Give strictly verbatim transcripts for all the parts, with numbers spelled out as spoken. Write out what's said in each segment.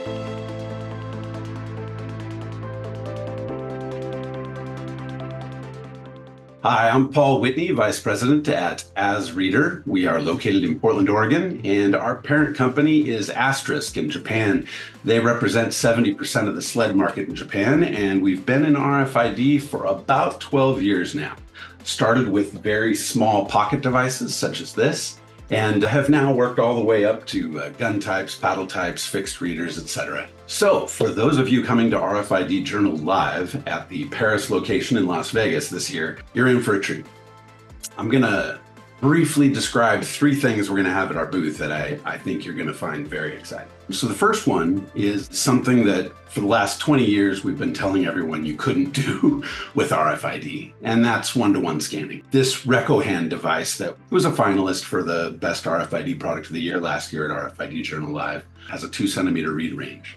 Hi, I'm Paul Whitney, Vice President at AsReader. We are located in Portland, Oregon, and our parent company is Asterisk in Japan. They represent seventy percent of the sled market in Japan, and we've been in R F I D for about twelve years now. Started with very small pocket devices such as this, and have now worked all the way up to uh, gun types, paddle types, fixed readers, et cetera. So for those of you coming to R F I D Journal Live at the Paris location in Las Vegas this year, you're in for a treat. I'm gonna briefly describe three things we're gonna have at our booth that I, I think you're gonna find very exciting. So the first one is something that for the last twenty years, we've been telling everyone you couldn't do with R F I D, and that's one-to-one scanning. This RecoHand device that was a finalist for the best R F I D product of the year last year at R F I D Journal Live has a two centimeter read range.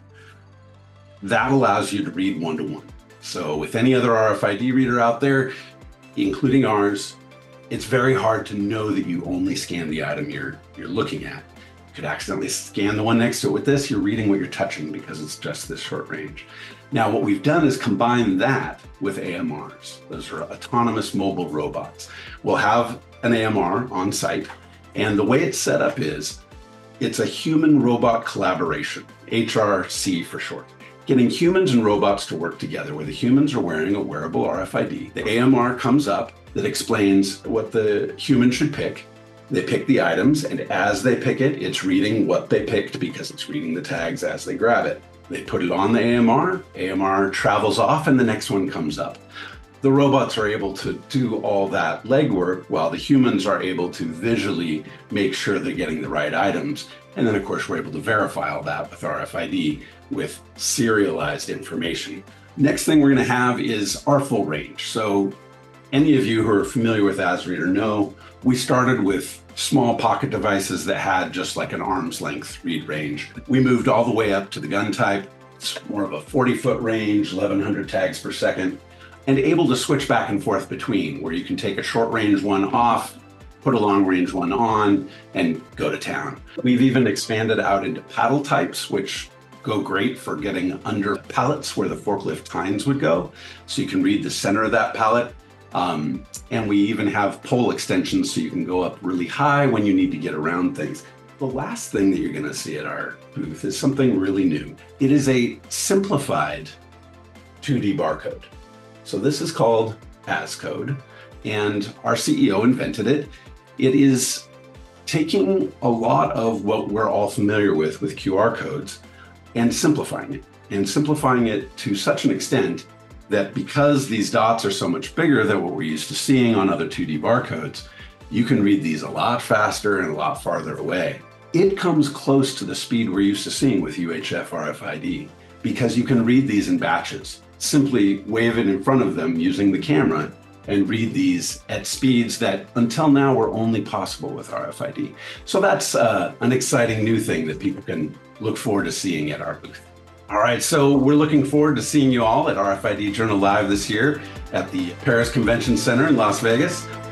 That allows you to read one-to-one. So with any other R F I D reader out there, including ours, it's very hard to know that you only scan the item you're, you're looking at. You could accidentally scan the one next to it. With this, you're reading what you're touching because it's just this short range. Now, what we've done is combine that with A M Rs. Those are autonomous mobile robots. We'll have an A M R on site, and the way it's set up is it's a human-robot collaboration, H R C for short. Getting humans and robots to work together, where the humans are wearing a wearable R F I D. The A M R comes up that explains what the human should pick. They pick the items, and as they pick it, it's reading what they picked because it's reading the tags as they grab it. They put it on the A M R, A M R travels off, and the next one comes up. The robots are able to do all that legwork while the humans are able to visually make sure they're getting the right items. And then, of course, we're able to verify all that with R F I D with serialized information. Next thing we're going to have is our full range. So any of you who are familiar with AsReader know we started with small pocket devices that had just like an arm's length read range. We moved all the way up to the gun type. It's more of a forty foot range, eleven hundred tags per second, and able to switch back and forth between, where you can take a short range one off, put a long range one on, and go to town. We've even expanded out into paddle types, which go great for getting under pallets where the forklift tines would go. So you can read the center of that pallet. Um, and we even have pole extensions so you can go up really high when you need to get around things. The last thing that you're gonna see at our booth is something really new. It is a simplified two D barcode. So this is called AsCode, and our C E O invented it. It is taking a lot of what we're all familiar with with Q R codes and simplifying it, and simplifying it to such an extent that because these dots are so much bigger than what we're used to seeing on other two D barcodes, you can read these a lot faster and a lot farther away. It comes close to the speed we're used to seeing with U H F R F I D because you can read these in batches. Simply wave it in front of them using the camera and read these at speeds that until now were only possible with R F I D. So that's uh, an exciting new thing that people can look forward to seeing at our booth. All right, so we're looking forward to seeing you all at R F I D Journal Live this year at the Paris Convention Center in Las Vegas.